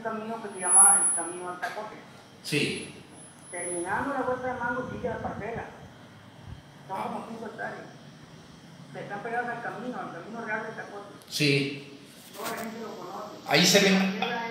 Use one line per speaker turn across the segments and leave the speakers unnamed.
un camino que se llama el Camino al Zapote.
Sí.
Terminando la vuelta de Mango sigue la parcela. Son como 5 hectáreas. Están pegadas al camino real del Zapote.
Sí.
Toda la gente lo conoce.
Ahí se ve.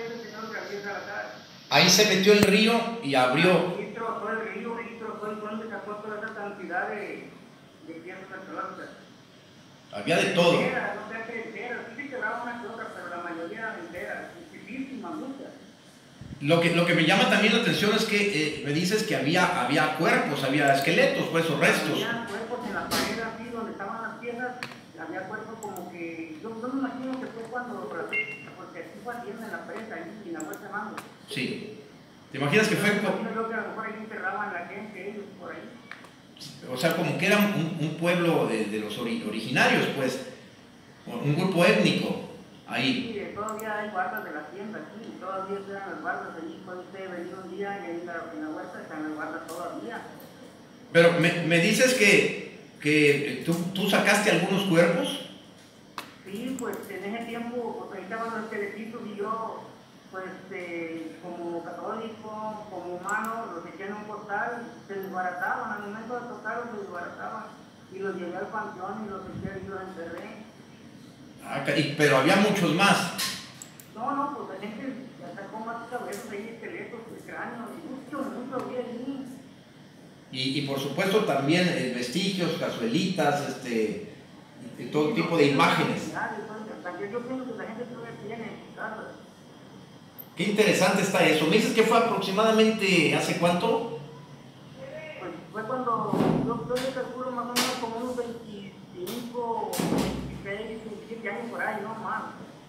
Ahí se metió el río y abrió.
Y trozó el río, y trozó el puente, sacó toda esa cantidad de piezas arqueológicas.
Había de todo.
No sé qué enteras, sí se quedaba una que otra, pero la mayoría eran enteras, muchísimas, muchas.
Lo que me llama también la atención es que me dices que había cuerpos, había esqueletos, pues, o restos.
Había cuerpos en la pared así donde estaban las piezas, había cuerpos como que, yo me imagino que fue cuando, porque aquí fue haciendo en la presa, ahí en la vuelta de Mango.
Sí. ¿Te imaginas que fue?
Yo creo que a lo mejor ahí enterraban la gente, ellos por ahí.
O sea, como que era un pueblo de los originarios, pues, un grupo étnico ahí.
Sí, todavía hay guardas de la tienda aquí, todavía están las guardas allí, puede usted venir un día y ahí en la huerta están las guardas todavía.
Pero me dices que tú sacaste algunos cuerpos.
Sí, pues en ese tiempo, pues ahí estaban los esqueletitos y yo, pues como católico, como humano, los eché en un costal, se desbarataban, al momento de tocarlos se desbarataban, y los llevé al panteón y los eché y los enterré.
Pero había muchos más.
No, pues la gente sacó más cabezas ahí, esqueletos, cráneos, mucho había allí.
Y por supuesto también vestigios, cazuelitas, todo tipo de imágenes.
Yo pienso que la gente todavía tiene en sus casas.
Qué interesante está eso. ¿Me dices que fue aproximadamente hace cuánto?
Pues fue cuando yo le calculo más o menos como unos 25, 26, 27 años por ahí, no más.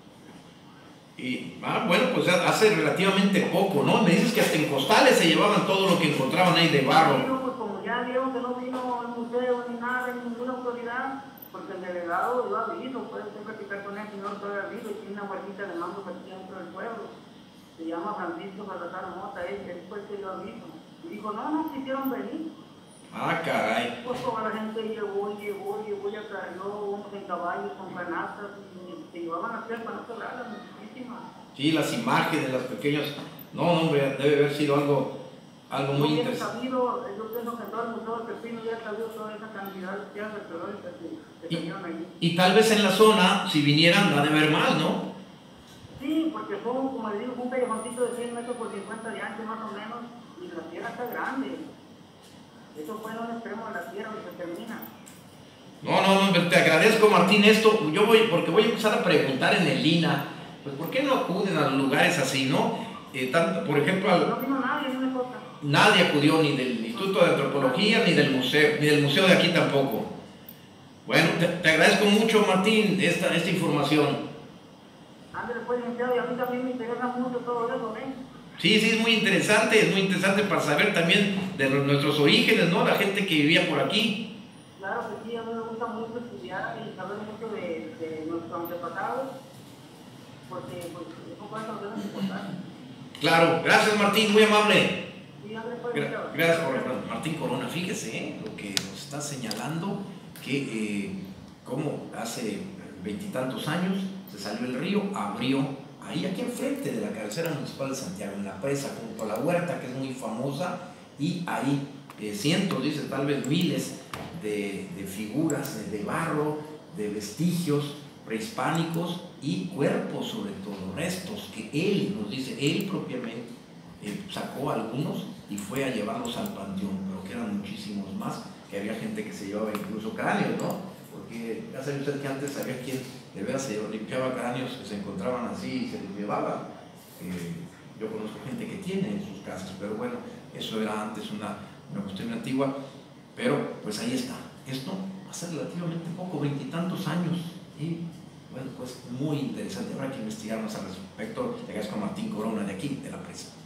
Bueno, pues hace relativamente poco, ¿no? Me dices que hasta en costales se llevaban todo lo que encontraban ahí de barro.
Sí, pues como ya vieron que no vino el museo ni nada, ni ninguna autoridad, porque el delegado lo ha visto, puede usted platicar con el señor todavía vivo y tiene una huertita de mangos aquí dentro del pueblo. Se llama Francisco Salazar Mota, él fue el que lo ha visto. Y dijo, no quisieron venir.
Caray.
Pues toda la gente llevó, ya cargó unos en caballos con canastas y se llevaban a hacer para no quebrarlas, muchísimas.
Sí, las imágenes, las pequeñas. No, hombre, debe haber sido algo muy interesante.
Yo pienso que todo el museo del Pepino ya sabido toda esa cantidad de piezas arqueológicas que tenían allí.
Y tal vez en la zona, si vinieran, ha de haber más, ¿no?
Sí, porque son, como les digo, un callejoncito de 100 metros por 50 de ancho más o menos, y la tierra está grande. Eso fue en un extremo de la tierra donde se termina.
No, te agradezco, Martín, esto. Porque voy a empezar a preguntar en el INAH, pues ¿por qué no acuden a los lugares así, no? Por ejemplo,
no vino nadie, ni una cosa.
Nadie acudió, ni del Instituto de Antropología, ni del museo de aquí tampoco. Bueno, te agradezco mucho, Martín, esta información.
Ándale, pues, licenciado, y a mí también me interesa mucho todo eso, ¿eh?
Sí, es muy interesante para saber también de nuestros orígenes, ¿no? La gente que vivía por aquí.
Claro que sí, a mí me gusta mucho estudiar y saber mucho de nuestros antepasados, porque pues, eso puede ser importante.
Claro, gracias, Martín, muy amable.
Sí, ándale, pues,
gracias por Martín Corona. Fíjese lo que nos está señalando, que como hace 20 y tantos años se salió el río, abrió ahí aquí enfrente de la cabecera municipal de Santiago, en la presa, junto a la huerta, que es muy famosa, y ahí cientos, dice, tal vez miles de figuras de barro, de vestigios prehispánicos y cuerpos, sobre todo, restos, que él nos dice, él propiamente sacó algunos y fue a llevarlos al panteón, pero que eran muchísimos más, que había gente que se llevaba incluso cráneos, ¿no? Porque ya sabe usted que antes había quien de veras se limpiaba cráneos que se encontraban así y se los llevaba. Yo conozco gente que tiene en sus casas, pero bueno, eso era antes una cuestión antigua, pero pues ahí está. Esto hace relativamente poco, 20 y tantos años, y bueno, pues muy interesante. Habrá que investigar más al respecto. Le agradezco a Martín Corona de aquí, de la presa.